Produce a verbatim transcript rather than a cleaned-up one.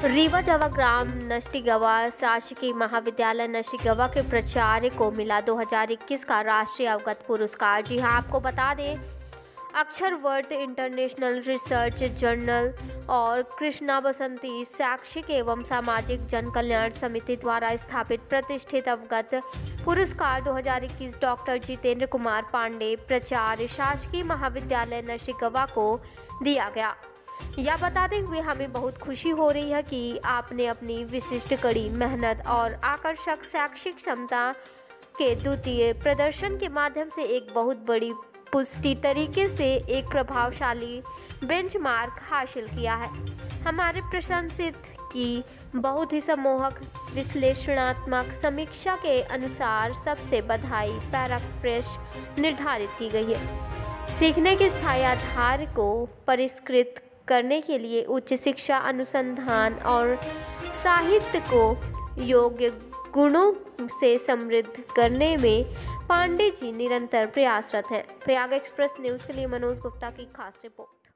रीवा जवाग्राम नष्टिगवा शासकीय महाविद्यालय नष्टिगवा के प्राचार्य को मिला दो हज़ार इक्कीस का राष्ट्रीय अवगत पुरस्कार। जी हां, आपको बता दें, अक्षरवर्त इंटरनेशनल रिसर्च जर्नल और कृष्णा बसंती शैक्षिक एवं सामाजिक जन कल्याण समिति द्वारा स्थापित प्रतिष्ठित अवगत पुरस्कार दो हज़ार इक्कीस डॉक्टर जितेंद्र कुमार पांडे, प्राचार्य शासकीय महाविद्यालय नष्टिगवा को दिया गया। यह बताते हुए हमें बहुत खुशी हो रही है कि आपने अपनी विशिष्ट कड़ी मेहनत और आकर्षक शैक्षिक क्षमता के द्वितीय प्रदर्शन के माध्यम से एक बहुत बड़ी पुष्टि तरीके से एक प्रभावशाली बेंचमार्क हासिल किया है। हमारे प्रशंसित की बहुत ही सम्मोहक विश्लेषणात्मक समीक्षा के अनुसार सबसे बधाई पैराफ्रेश निर्धारित की गई है। सीखने के स्थायी आधार को परिष्कृत करने के लिए उच्च शिक्षा, अनुसंधान और साहित्य को योग्य गुणों से समृद्ध करने में पांडे जी निरंतर प्रयासरत हैं। प्रयाग एक्सप्रेस न्यूज़ के लिए मनोज गुप्ता की खास रिपोर्ट।